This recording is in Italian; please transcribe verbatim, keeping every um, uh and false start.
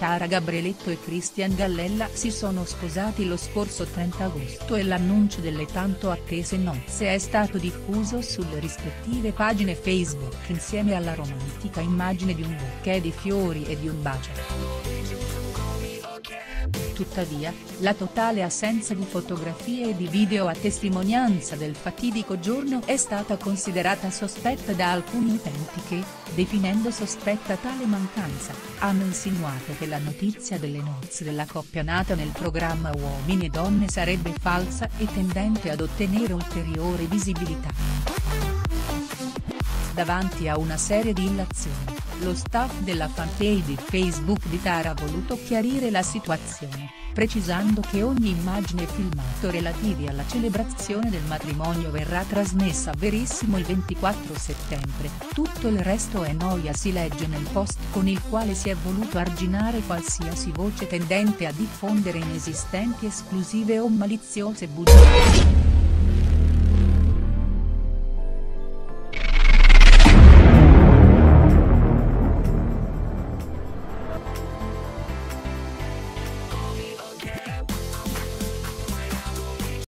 Tara Gabrieletto e Christian Gallella si sono sposati lo scorso trenta agosto e l'annuncio delle tanto attese nozze è stato diffuso sulle rispettive pagine Facebook insieme alla romantica immagine di un bouquet di fiori e di un bacio. Tuttavia, la totale assenza di fotografie e di video a testimonianza del fatidico giorno è stata considerata sospetta da alcuni utenti che, definendo sospetta tale mancanza, hanno insinuato che la notizia delle nozze della coppia nata nel programma Uomini e Donne sarebbe falsa e tendente ad ottenere ulteriore visibilità. Davanti a una serie di illazioni, lo staff della fanpage di Facebook di Tara ha voluto chiarire la situazione, precisando che ogni immagine e filmato relativi alla celebrazione del matrimonio verrà trasmessa a Verissimo il ventiquattro settembre, tutto il resto è noia, si legge nel post con il quale si è voluto arginare qualsiasi voce tendente a diffondere inesistenti esclusive o maliziose bugie.